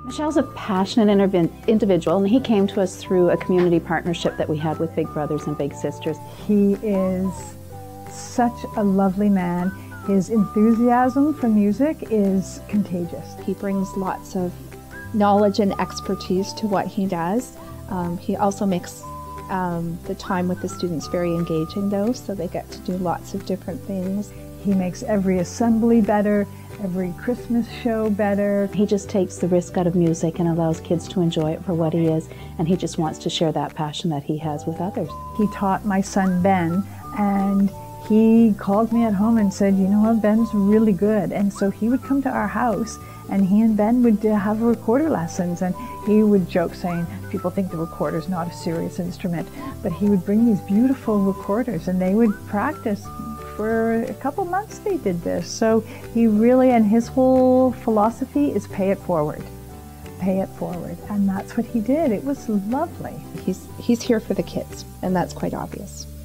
Michelle's a passionate individual, and he came to us through a community partnership that we had with Big Brothers and Big Sisters. He is such a lovely man. His enthusiasm for music is contagious. He brings lots of knowledge and expertise to what he does. He also makes the time with the students very engaging though, so they get to do lots of different things. He makes every assembly better, every Christmas show better. He just takes the risk out of music and allows kids to enjoy it for what he is, and he just wants to share that passion that he has with others. He taught my son Ben, and he called me at home and said, you know what, Ben's really good. And so he would come to our house and he and Ben would have recorder lessons, and he would joke saying, people think the recorder's not a serious instrument, but he would bring these beautiful recorders and they would practice. For a couple months they did this. So he really, and his whole philosophy is pay it forward. Pay it forward. And that's what he did. It was lovely. He's here for the kids, and that's quite obvious.